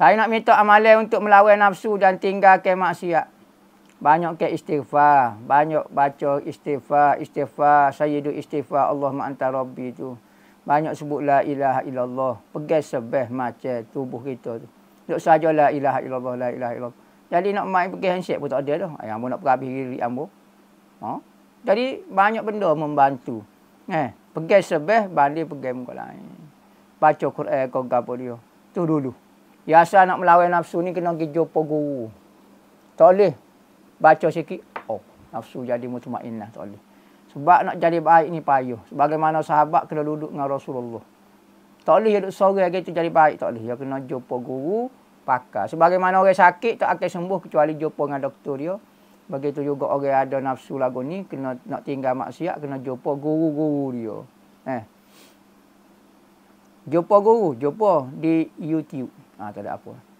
Saya nak minta amalan untuk melawan nafsu dan tinggalkan maksiat. Banyak ke istighfar. Banyak baca istighfar. Sayyidu istighfar. Allahumma anta rabbi tu. Banyak sebut la ilaha illallah. Pegang sebeh macam tubuh kita tu. Duk saja la ilaha illallah, la ilaha illallah. Jadi nak main pergi handshake pun tak ada dah. Ambo nak pergi diri ambo. Ha? Jadi banyak benda membantu. Pegang sebeh banding pegang muka lain. Baca Quran kau gapo dia. Tu dulu. Biasa nak melawan nafsu ni kena pergi jumpa guru. Tak boleh baca sikit. Oh, nafsu jadi mutmainnah. Tak boleh. Sebab nak jadi baik ni payah. Sebagaimana sahabat kena duduk dengan Rasulullah. Tak boleh duduk sorang gitu jadi baik. Tak boleh. Dia kena jumpa guru, pakar. Sebagaimana orang sakit tak akan sembuh kecuali jumpa dengan doktor dia. Begitu juga orang ada nafsu lagu ni, kena nak tinggal maksiat, kena jumpa guru-guru dia. Jumpa guru, jumpa di YouTube. Tak ada apa.